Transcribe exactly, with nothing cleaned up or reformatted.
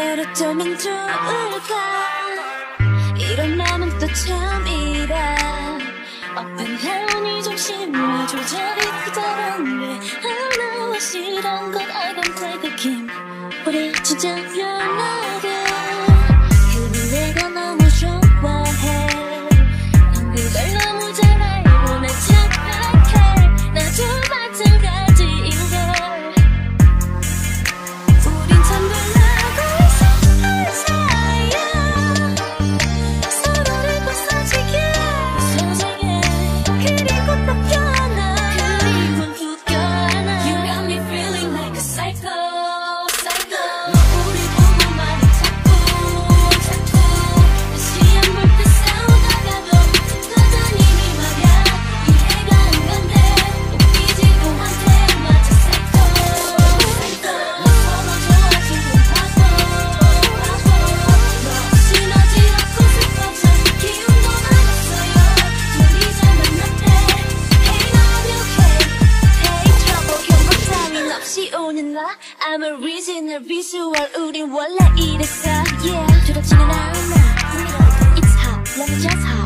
어쩌면 좋을까. 이런 마음은 또 처음이라. 어떤 한이 좀 심해 조절이 그다른데 I know 싫은 건 I don't play the game. 우리 진짜 변하게. 그를 내가 너무 좋아해. 난 그걸 너무 잘 알고 날 착각해. 나도 마찬가지인걸. 우린 참 변하고 있었던 사이야. 서로를 부서지게 부서지게. 그리고 또 변하. 그리고 또 변하. You got me feeling like a psycho, psycho. 우리 보고 말이 자꾸 자꾸. 다시 안 볼 때 싸우다가도 붙어다니니 말야. 이해가 안 간대. 웃기지도 않대. 마치 psycho, psycho. 서로 좋아진 건 바보, 바보. 너 없이 어지럽고 슬퍼져. 기운도 나갔어요. 둘이 잘 만났대. Hey, I'm okay. Hey, trouble. 경고 따윈 없이 오는 나. I'm original visual. 우린 원래 이랬어. Yeah. 두렵지는 않아. It's hot. Let me just hot.